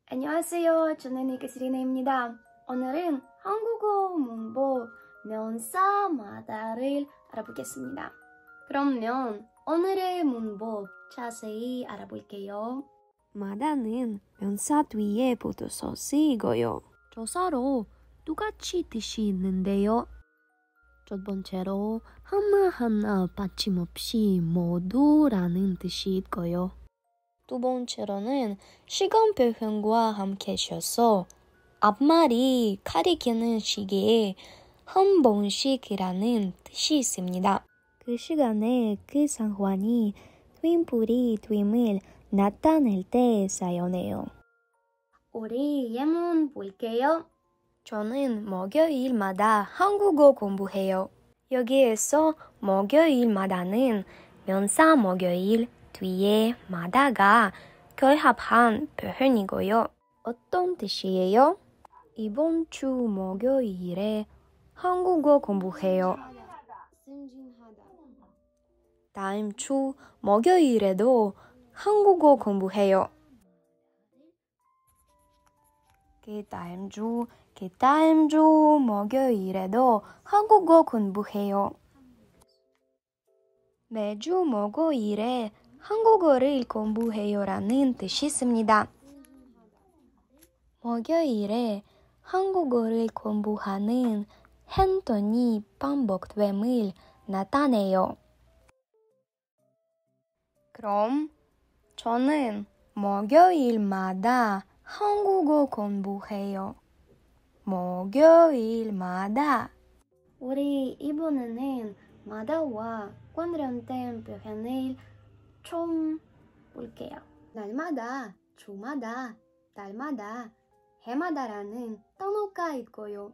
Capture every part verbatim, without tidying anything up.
안녕하세요. 저는 이크스리나입니다. 오늘은 한국어 문법 명사마다를 알아보겠습니다. 그러면 오늘의 문법 자세히 알아볼게요. 마다는 명사 뒤에 붙어서 쓰이고요. 조사로 똑같이 뜻이 있는데요. 첫 번째로 하나하나 빠짐없이 모두라는 뜻이 있고요. 두 번째로는 시간 표현과 함께 쉬어서 앞말이 가리키는 시기에 한 번씩이라는 뜻이 있습니다. 그 시간에 그 상황이 됨풀이 됨을 나타낼 때 사용해요. 우리 예문 볼게요. 저는 목요일마다 한국어 공부해요. 여기에서 목요일마다는 명사 목요일 뒤에 마다가 결합한 표현이고요. 어떤 뜻이에요? 이번 주 목요일에 한국어 공부해요. 다음 주 목요일에도 한국어 공부해요. 그 다음 주, 그 다음 주 목요일에도 한국어 공부해요. 매주 목요일에 한국어를 공부해요라는 뜻이 있습니다. 목요일에 한국어를 공부하는 행동이 반복됨을 나타내요. 그럼 저는 목요일마다 한국어 공부해요. 목요일마다. 우리 이번에는 마다와 관련된 표현을 좀 볼게요. 날마다, 주마다, 달마다, 해마다라는 단어가 있고요.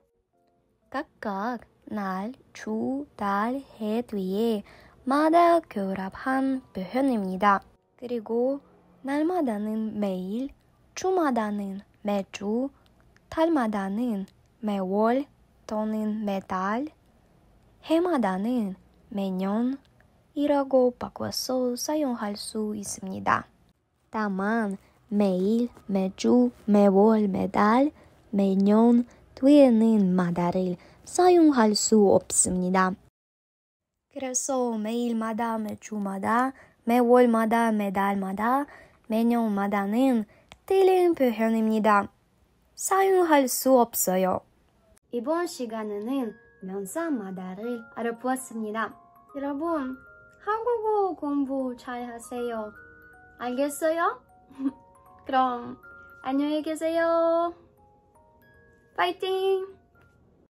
각각 날, 주, 달, 해 뒤에 마다 결합한 표현입니다. 그리고 날마다는 매일, 주마다는 매주, 달마다는 매월 또는 매달, 해마다는 매년이라고 바꿔서 사용할 수 있습니다. 다만 매일, 매주, 매월, 매달, 매년 뒤에는 마다를 사용할 수 없습니다. 그래서 매일마다, 매주마다, 매월마다, 매달마다, 매년마다는 틀린 표현입니다. 사용할 수 없어요. 이번 시간에는 명사마다를 알아보았습니다. 여러분, 한국어 공부 잘 하세요. 알겠어요? 그럼 안녕히 계세요. 파이팅!